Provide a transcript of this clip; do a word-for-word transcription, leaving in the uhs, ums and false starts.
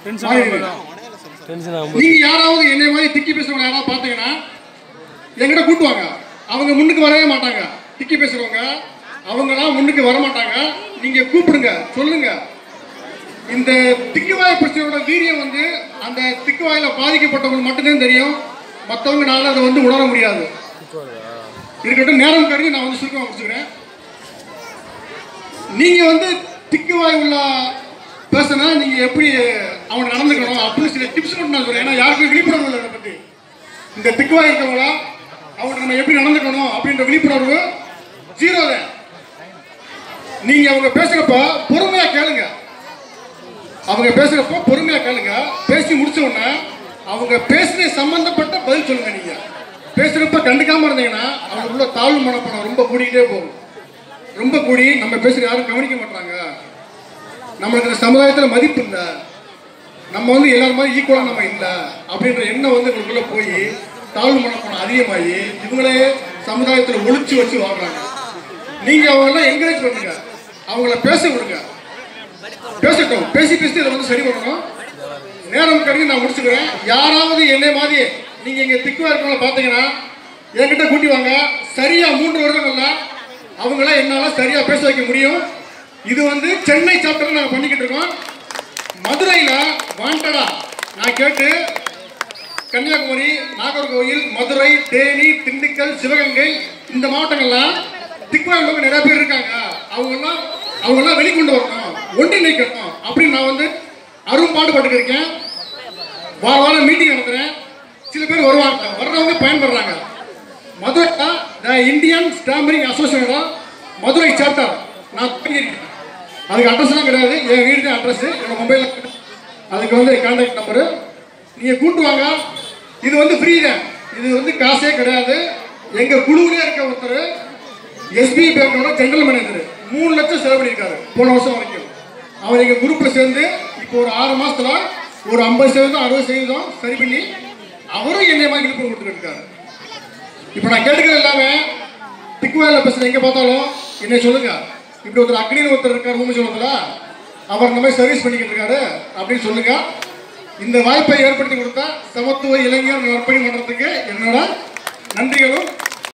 நீங்க யாராவது என்னை மாதிரி திக்கி பேசுறவங்க யாராவது பாத்தீங்கன்னா எங்கிட்ட கூட்டுவாங்க. அவங்க முன்னுக்கு வரவே மாட்டாங்க. திக்கி பேசுறவங்க அவங்கலாம் முன்னுக்கு வர மாட்டாங்க. நீங்க கூப்பிடுங்க, சொல்லுங்க. இந்த திக்குவாய பிரச்சனையோட வீரியம் வந்து அந்த திக்குவாயில பாதிக்கப்பட்டவங்க மட்டும்தான் தெரியும். மற்றவங்கனால அதை வந்து உணர முடியாது. இருக்கட்டும், நேரம் கருதி நான் வந்து சுருக்கமாக முடிச்சுக்கிறேன். நீங்க வந்து திக்குவாய் உள்ள பேசினா நீங்க எப்படி அவங்க நடந்துக்கணும் அப்படின்னு சில டிப்ஸ் மட்டும் நான் சொல்றேன். ஏன்னா யாருக்கும் விழிப்புணர்வு இல்லை அதை பத்தி. இந்த திக்குவாய் இருக்கவங்களா அவங்க நம்ம எப்படி நடந்துக்கணும் அப்படின்ற விழிப்புணர்வு ஜீரோ தான். நீங்க அவங்க பேசுறப்ப பொறுமையா கேளுங்க. அவங்க பேசுறப்ப பொறுமையா கேளுங்க. பேசி முடிச்ச உடனே அவங்க பேசுற சம்பந்தப்பட்ட பதில் சொல்லுங்க. நீங்க பேசுறப்ப கண்டுக்காம இருந்தீங்கன்னா அவங்களுக்குள்ள தாழ்வு மனப்பணம் ரொம்ப கூடிக்கிட்டே போகும். ரொம்ப கூடி நம்ம பேசுற யாரும் கவனிக்க மாட்டாங்க. நம்மளுக்கு இந்த சமுதாயத்தில் மதிப்பு இல்லை, நம்ம வந்து எல்லாரும் மாதிரி ஈக்குவலாக நம்ம இல்லை அப்படின்ற எண்ணம் வந்து இவங்களுக்குள்ள போய் தாழ்வு மனப்பணம் அதிகமாகி இவங்களே சமுதாயத்தில் ஒழிச்சு வச்சு வாழ்றாங்க. நீங்க அவங்களெல்லாம் என்கரேஜ் பண்ணுங்க, அவங்கள பேச விடுங்க. பேசட்டும், பேசி பேசி இதை வந்து சரி பண்ணணும். நேரம் கருதி நான் முடிச்சுக்கிறேன். யாராவது என்னை மாதிரி நீங்க இங்க திக்குவா இருக்கவங்கள பார்த்தீங்கன்னா என்கிட்ட கூட்டி வாங்க. சரியா மூன்று வருடங்கள்ல அவங்கள என்னால சரியா பேச வைக்க முடியும். இது வந்து சென்னை சாப்டர் நாங்கள் பண்ணிக்கிட்டு இருக்கோம். மதுரையில் வாண்டடா நான் கேட்டு கன்னியாகுமரி, நாகர்கோவில், மதுரை, தேனி, திண்டுக்கல், சிவகங்கை இந்த மாவட்டங்கள்லாம் திக்குவா உள்ளவங்க நிறைய பேர் இருக்காங்க. அவங்கெல்லாம் அவங்கெல்லாம் வெளிக்கொண்டு வரணும், ஒன்றிணைக்கணும் அப்படின்னு நான் வந்து அரும்பாடுபட்டு இருக்கேன். வார வாரம் மீட்டிங் நடத்துறேன். சில பேர் வருவாங்க, வர்றவங்க பயன்படுறாங்க. Madurai the Indian stammering association Madurai chapter நான் பண்ணியிருக்கேன். அதுக்கு அட்ரஸ்லாம் கிடையாது, என் வீடு தான் அட்ரஸ், என்னோட மொபைல். அதுக்கு வந்து கான்டாக்ட் நம்பரு நீங்கள் கூட்டுவாங்க. இது வந்து ஃப்ரீ தான், இது வந்து காசே கிடையாது. எங்கள் குழுவிலே இருக்க ஒருத்தர் எஸ்பிஐ பேங்கோட ஜெனரல் மேனேஜர் மூணு லட்சம் செலவு பண்ணியிருக்காரு போன வருஷம் வரைக்கும். அவர் எங்கள் குரூப்பில் சேர்ந்து இப்போ ஒரு ஆறு மாதத்துல ஒரு ஐம்பது சதவீதம் அறுபது சதவீதம் சரி பண்ணி அவரும் என்னை மாதிரி விழுப்புரம் கொடுத்துட்டு இருக்காரு. இப்போ நான் கேட்டுக்கிறது எல்லாமே திக்குவாயில் பேசுகிறேன். எங்கே பார்த்தாலும் என்னை சொல்லுங்க, இப்படி ஒருத்தர் அக்னின்னு ஒருத்தர் இருக்கார் ஊமி சொல்லுறதுல, அவர் இந்த மாதிரி சர்வீஸ் பண்ணிக்கிட்டு இருக்காரு அப்படின்னு சொல்லுங்க. இந்த வாய்ப்பை ஏற்படுத்தி கொடுத்தா சமத்துவ இளைஞர் நற்பணி மன்றத்துக்கு என்னோட நன்றிகளும்